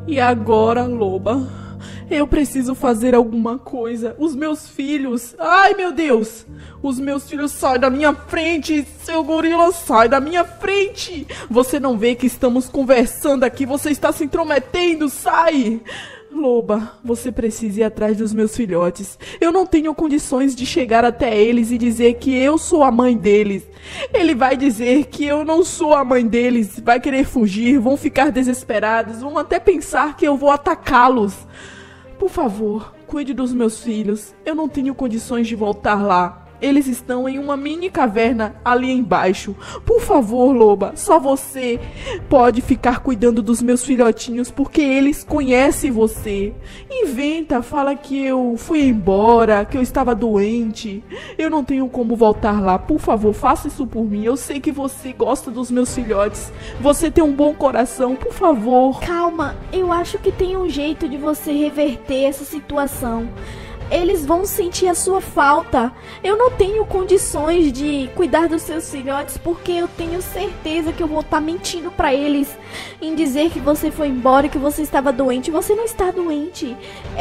E agora, loba? Eu preciso fazer alguma coisa. Os meus filhos... Ai, meu Deus! Os meus filhos, sai da minha frente! Seu gorila, sai da minha frente! Você não vê que estamos conversando aqui? Você está se intrometendo! Sai! Loba, você precisa ir atrás dos meus filhotes. Eu não tenho condições de chegar até eles e dizer que eu sou a mãe deles. Ele vai dizer que eu não sou a mãe deles. Vai querer fugir, vão ficar desesperados, vão até pensar que eu vou atacá-los. Por favor, cuide dos meus filhos. Eu não tenho condições de voltar lá. Eles estão em uma mini caverna ali embaixo. Por favor, loba, só você pode ficar cuidando dos meus filhotinhos, porque eles conhecem você. Inventa, fala que eu fui embora, que eu estava doente. Eu não tenho como voltar lá. Por favor, faça isso por mim. Eu sei que você gosta dos meus filhotes. Você tem um bom coração, por favor. Calma, eu acho que tem um jeito de você reverter essa situação. Eles vão sentir a sua falta. Eu não tenho condições de cuidar dos seus filhotes, porque eu tenho certeza que eu vou estar mentindo pra eles em dizer que você foi embora, que você estava doente. Você não está doente.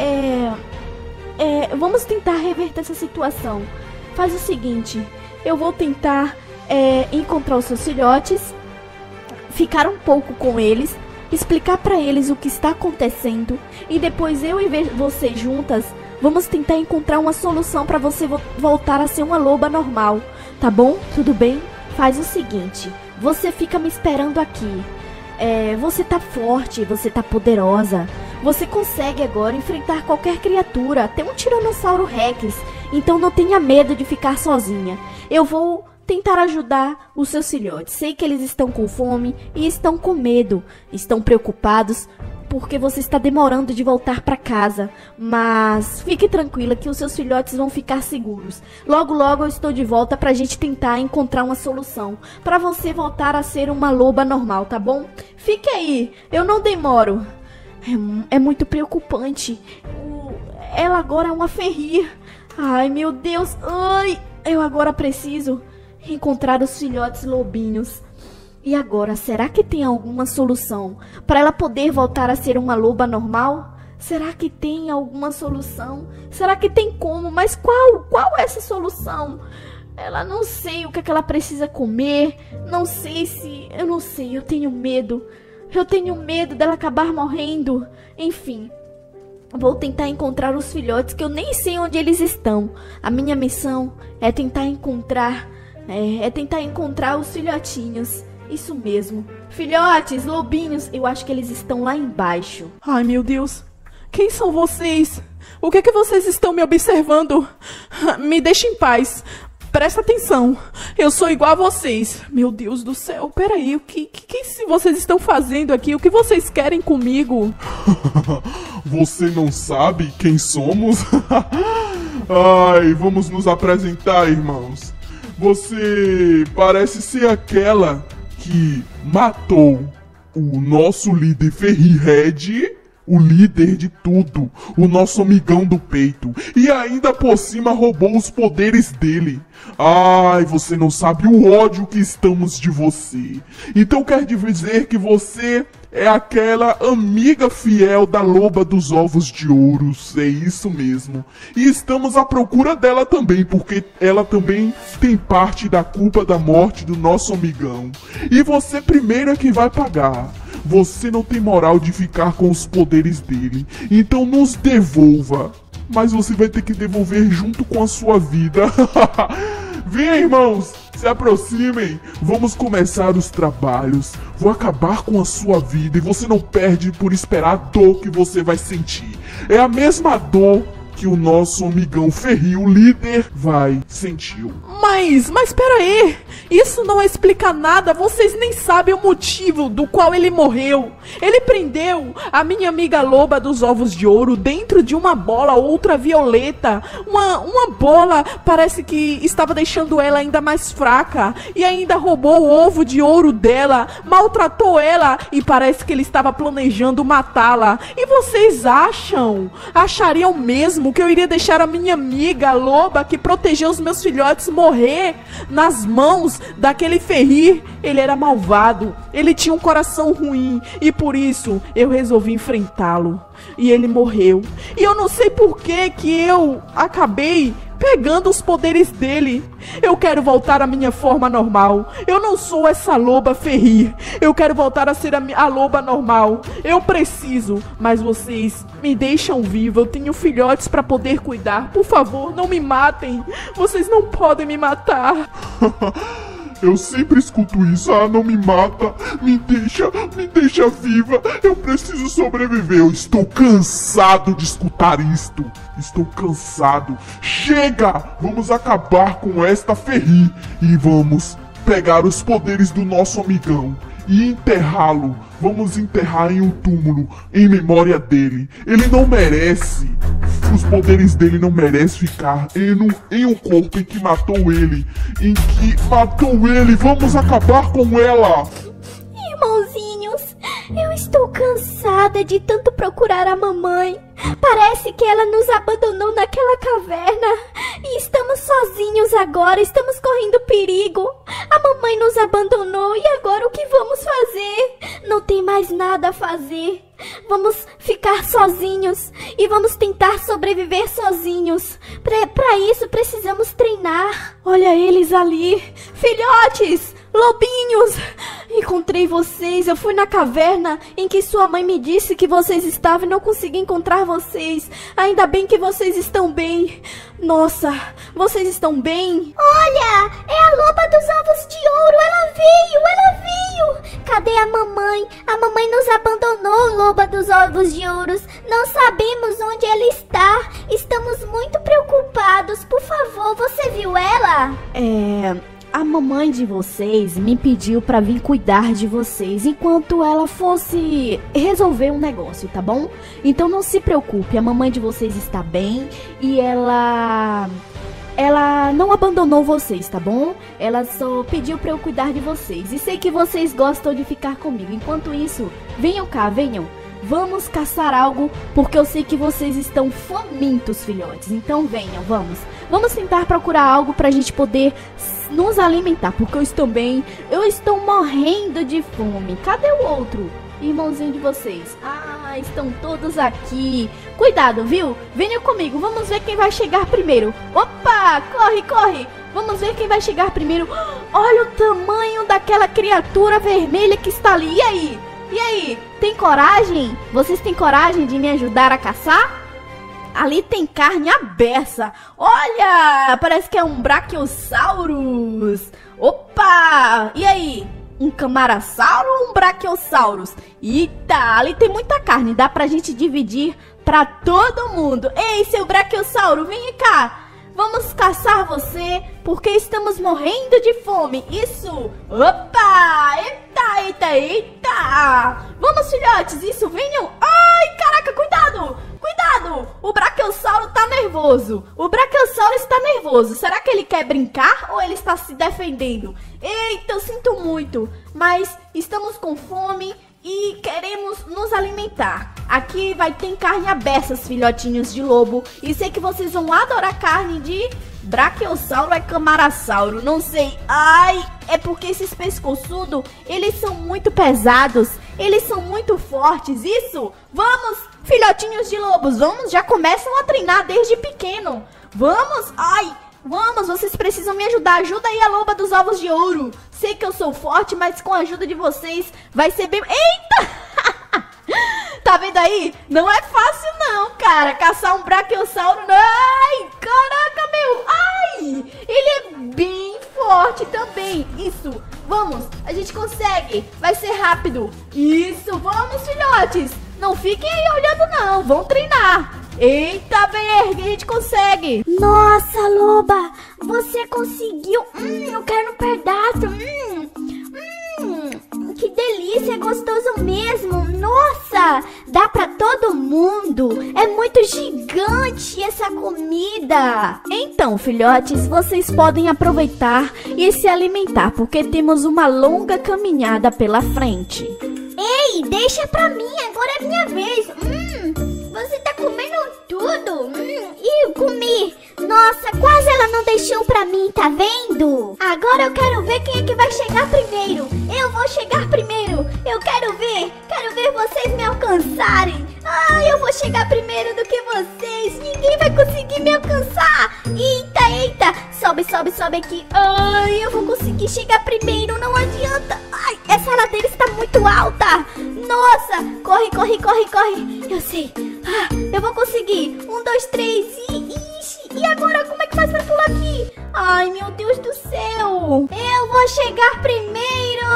Vamos tentar reverter essa situação. Faz o seguinte, eu vou tentar encontrar os seus filhotes, ficar um pouco com eles, explicar pra eles o que está acontecendo, e depois eu e você juntas vamos tentar encontrar uma solução pra você voltar a ser uma loba normal, tá bom? Tudo bem? Faz o seguinte, você fica me esperando aqui. Você tá forte, você tá poderosa. Você consegue agora enfrentar qualquer criatura, até um Tiranossauro Rex. Então não tenha medo de ficar sozinha. Eu vou tentar ajudar os seus filhotes. Sei que eles estão com fome e estão com medo. Estão preocupados porque você está demorando de voltar para casa. Mas fique tranquila que os seus filhotes vão ficar seguros. Logo, logo eu estou de volta pra gente tentar encontrar uma solução. Pra você voltar a ser uma loba normal, tá bom? Fique aí, eu não demoro. É muito preocupante. Ela agora é uma ferrir. Ai, meu Deus. Ai, eu agora preciso encontrar os filhotes lobinhos. E agora, será que tem alguma solução para ela poder voltar a ser uma loba normal? Será que tem alguma solução? Será que tem como? Mas qual é essa solução? Ela não sei o que é que ela precisa comer. Não sei se... Eu não sei, eu tenho medo. Eu tenho medo dela acabar morrendo. Enfim, vou tentar encontrar os filhotes que eu nem sei onde eles estão. A minha missão é tentar encontrar... tentar encontrar os filhotinhos. Isso mesmo. Filhotes, lobinhos, eu acho que eles estão lá embaixo. Ai, meu Deus. Quem são vocês? O que é que vocês estão me observando? Me deixem em paz. Presta atenção. Eu sou igual a vocês. Meu Deus do céu. Peraí, o que vocês estão fazendo aqui? O que vocês querem comigo? Você não sabe quem somos? Ai, vamos nos apresentar, irmãos. Você parece ser aquela que matou o nosso líder Ferri-Red, o líder de tudo, o nosso amigão do peito, e ainda por cima roubou os poderes dele. Ai, você não sabe o ódio que estamos de você. Então quer dizer que você é aquela amiga fiel da loba dos ovos de ouro. É isso mesmo. E estamos à procura dela também, porque ela também tem parte da culpa da morte do nosso amigão. E você primeiro é que vai pagar. Você não tem moral de ficar com os poderes dele. Então nos devolva. Mas você vai ter que devolver junto com a sua vida. Venha, irmãos, se aproximem. Vamos começar os trabalhos. Vou acabar com a sua vida e você não perde por esperar a dor que você vai sentir. É a mesma dor que o nosso amigão Ferri, o líder, vai sentir. Mas peraí, isso não explica nada, vocês nem sabem o motivo do qual ele morreu. Ele prendeu a minha amiga loba dos ovos de ouro dentro de uma bola ultravioleta. Uma bola parece que estava deixando ela ainda mais fraca. E ainda roubou o ovo de ouro dela, maltratou ela e parece que ele estava planejando matá-la. E vocês achariam mesmo mesmo que eu iria deixar a minha amiga, a loba, que protegeu os meus filhotes, morrer nas mãos daquele Fenrir? Ele era malvado, ele tinha um coração ruim e por isso eu resolvi enfrentá-lo. E ele morreu. E eu não sei por que eu acabei pegando os poderes dele. Eu quero voltar à minha forma normal. Eu não sou essa loba Fenrir. Eu quero voltar a ser a loba normal. Eu preciso, mas vocês me deixam viva. Eu tenho filhotes para poder cuidar. Por favor, não me matem. Vocês não podem me matar. Eu sempre escuto isso. Ah, não me mata. Me deixa viva. Eu preciso sobreviver. Eu estou cansado de escutar isto. Estou cansado. Chega! Vamos acabar com esta Fenrir. E vamos pegar os poderes do nosso amigão e enterrá-lo. Vamos enterrar em um túmulo em memória dele. Ele não merece. Os poderes dele não merecem ficar em um corpo em que matou ele. Vamos acabar com ela. Irmãozinhos, eu estou cansada de tanto procurar a mamãe. Parece que ela nos abandonou naquela caverna. E estamos sozinhos agora, estamos correndo perigo. A mamãe nos abandonou e agora o que vamos fazer? Não tem mais nada a fazer. Vamos ficar sozinhos e vamos tentar sobreviver sozinhos. Para isso precisamos treinar. Olha eles ali, filhotes, lobinhos. Encontrei vocês. Eu fui na caverna em que sua mãe me disse que vocês estavam e não consegui encontrar vocês. Ainda bem que vocês estão bem. Nossa, vocês estão bem? Olha, é a loba dos ovos de ouro. Ela veio. Cadê a mamãe? A mamãe nos abandonou, loba dos ovos de ouro. Não sabemos onde ela está. Estamos muito preocupados. Por favor, você viu ela? A mamãe de vocês me pediu pra vir cuidar de vocês enquanto ela fosse resolver um negócio, tá bom? Então não se preocupe, a mamãe de vocês está bem e ela não abandonou vocês, tá bom? Ela só pediu pra eu cuidar de vocês. E sei que vocês gostam de ficar comigo. Enquanto isso, venham cá, venham. Vamos caçar algo, porque eu sei que vocês estão famintos, filhotes. Então venham, vamos. Vamos tentar procurar algo pra gente poder nos alimentar, porque eu estou morrendo de fome. Cadê o outro irmãozinho de vocês? Ah, estão todos aqui. Cuidado, viu? Venham comigo, vamos ver quem vai chegar primeiro. Opa, corre. Vamos ver quem vai chegar primeiro. Olha o tamanho daquela criatura vermelha que está ali. E aí? Tem coragem? Vocês têm coragem de me ajudar a caçar? Ali tem carne à beça. Olha, parece que é um Brachiosaurus. Opa! E aí? Um Camarasauro ou um Brachiosaurus? Eita, ali tem muita carne. Dá pra gente dividir pra todo mundo. Ei, seu Brachiosauro, vem cá. Vamos caçar você, porque estamos morrendo de fome. Isso! Opa! Eita! Vamos, filhotes, isso, venham! Ai, caraca, cuidado! O Brachiosauro tá nervoso. Será que ele quer brincar ou ele está se defendendo? Eita, eu sinto muito. Mas estamos com fome e queremos nos alimentar. Aqui vai ter carne à beças, filhotinhos de lobo. E sei que vocês vão adorar carne de Brachiosauro ou Camarasauro, não sei. Ai, é porque esses pescoçudos, eles são muito pesados. Eles são muito fortes, isso? Vamos, filhotinhos de lobos, vamos, já começam a treinar desde pequeno. Vamos, vamos, vocês precisam me ajudar. Ajuda aí a loba dos ovos de ouro. Sei que eu sou forte, mas com a ajuda de vocês vai ser bem... Eita! Tá vendo aí? Não é fácil não, cara. Caçar um Brachiosauro. Ai, caraca, meu. Ai, ele é bem forte também. Isso, vamos. A gente consegue. Vai ser rápido. Isso, vamos, filhotes. Não fiquem aí olhando não. Vão treinar. Eita, Berg, a gente consegue. Nossa, loba, você conseguiu. Eu quero um pedaço. Que delícia, é gostoso mesmo. Nossa, dá pra todo mundo. É muito gigante essa comida. Então, filhotes, vocês podem aproveitar e se alimentar, porque temos uma longa caminhada pela frente. Ei, deixa pra mim, agora é minha vez. Você tá comendo tudo. show pra mim, tá vendo? Agora eu quero ver quem é que vai chegar primeiro. Eu vou chegar primeiro. Eu quero ver vocês me alcançarem. Eu vou chegar primeiro do que vocês. Ninguém vai conseguir me alcançar. Eita. Sobe aqui. Eu vou conseguir chegar primeiro, não adianta. Essa ladeira está muito alta. Nossa, corre. Eu sei. Eu vou conseguir. 1, 2, 3 e agora como é que faz pra pular aqui? Ai, meu Deus do céu. Eu vou chegar primeiro.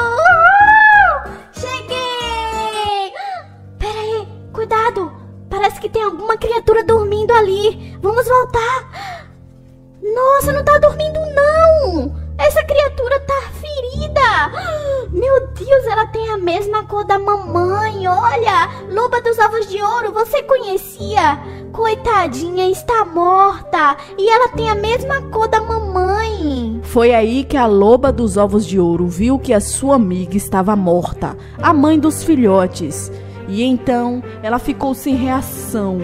Cheguei. Pera aí, cuidado. Parece que tem alguma criatura dormindo ali. Vamos voltar. Nossa, não tá dormindo não. Essa criatura tá ferida. Meu Deus, ela tem a mesma cor da mamãe. Olha, Loba dos Ovos de Ouro, você conhecia? Coitadinha, está morta. E ela tem a mesma cor da mamãe. Foi aí que a Loba dos Ovos de Ouro viu que a sua amiga estava morta, a mãe dos filhotes. E então ela ficou sem reação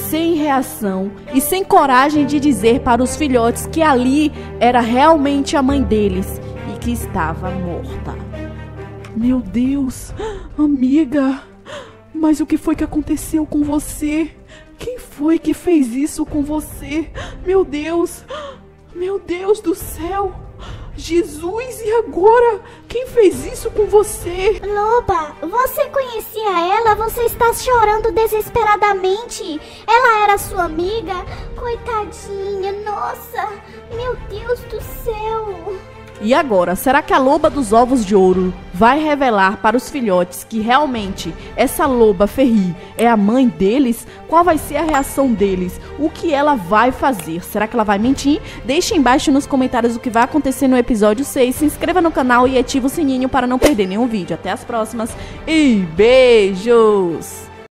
e sem coragem de dizer para os filhotes que ali era realmente a mãe deles e que estava morta. Meu Deus, amiga, mas o que foi que aconteceu com você? Quem foi que fez isso com você? Meu Deus do céu! Jesus, e agora? Quem fez isso com você? Loba, você conhecia ela? Você está chorando desesperadamente. Ela era sua amiga? Coitadinha, nossa, meu Deus do céu. E agora, será que a Loba dos Ovos de Ouro vai revelar para os filhotes que realmente essa loba ferri é a mãe deles? Qual vai ser a reação deles? O que ela vai fazer? Será que ela vai mentir? Deixe embaixo nos comentários o que vai acontecer no episódio 6. Se inscreva no canal e ative o sininho para não perder nenhum vídeo. Até as próximas e beijos!